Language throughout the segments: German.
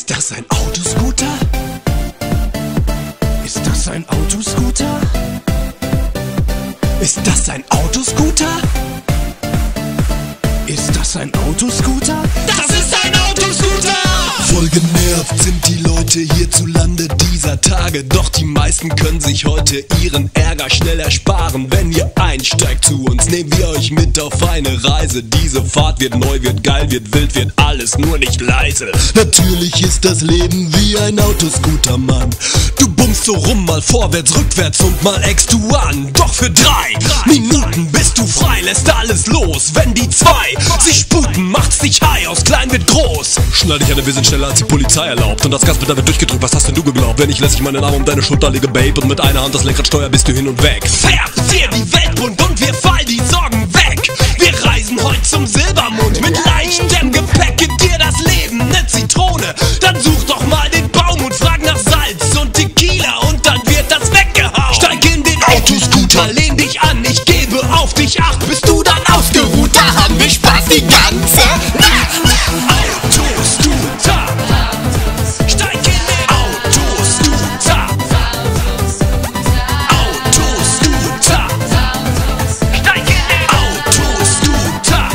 Ist das ein Autoscooter? Ist das ein Autoscooter? Ist das ein Autoscooter? Ist das ein Autoscooter? Das ist ein Autoscooter! Voll genervt sind die Leute hierzulande dieser Tage. Doch die meisten können sich heute ihren Ärger schnell ersparen. Wenn ihr einsteigt zu uns, nehmen wir euch mit auf eine Reise. Diese Fahrt wird neu, wird geil, wird wild, wird alles, nur nicht leise. Natürlich ist das Leben wie ein Autoscooter, Mann. Du bummst so rum, mal vorwärts, rückwärts und mal eckst du an. Doch für 3 Minuten bist du frei, lässt alles los. Wenn die 2 sich sputen, macht's dich high, aus klein wird groß. Schnall dich an, wir sind schneller als die Polizei erlaubt. Und das Gaspedal wird durchgedrückt, was hast denn du geglaubt? Wenn ich lässig meinen Arm um deine Schulter lege, Babe, und mit einer Hand das Lenkrad steuer, bist du hin und weg. Fährst dir die Welt bunt und wir fallen die Sorgen weg. Wir reisen heute zum Silbermond mit leichtem Gepäck. Gib dir das Leben ne Zitrone, dann such doch mal den Baum und frag nach Salz und Tequila und dann wird das weggehauen. Steig in den Autoscooter, lehn dich an, ich gebe auf dich Acht, bist du dann ausgeruht, da haben wir Spaß die ganze Nacht. Autoscooter, steig in den Autoscooter. Autoscooter, steig in den Autoscooter.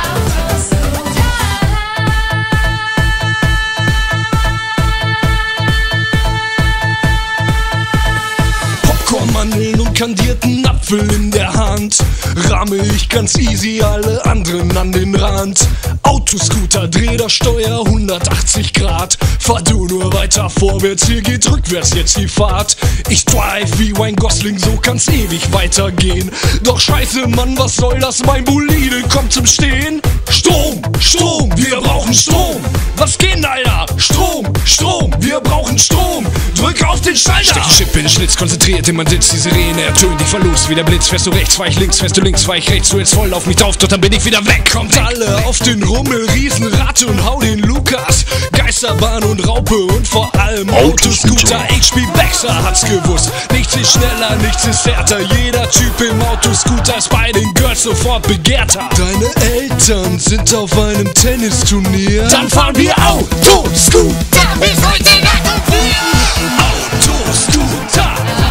Popcorn, Mandeln und kandierten Apfel in der Hand. Rahme ich ganz easy alle anderen an den Rand. Autoscooter, dreh das Steuer 180 Grad. Fahr du nur weiter vorwärts, hier geht rückwärts jetzt die Fahrt. Ich drive wie Ryan Gosling, so kann's ewig weitergehen. Doch scheiße Mann, was soll das, mein Bolide kommt zum Stehen. Strom, Strom, wir brauchen Strom. Was geht, Alter? Strom, Strom, wir brauchen Strom. Drück auf den Schalter. Steck die Chip in den Schlitz, konzentriert in mein Sitz. Die Sirene ertönt, ich verlust wie der Blitz. Fährst du rechts, fahr ich links, fährst du links, fahr ich rechts. Du jetzt voll auf mich drauf, doch dann bin ich wieder weg. Kommt alle auf den Rummel, Riesenrad und hau den Lukas. Geisterbahn und Raupe und vor allem Autoscooter. HP Baxter hat's gewusst. Nichts ist schneller, nichts ist härter. Jeder Typ im Autoscooter ist bei den Girls sofort begehrter. Deine Eltern sind auf einem Tennisturnier. Dann fahren wir Autoscooter bis heute Nacht um 4. Autoscooter.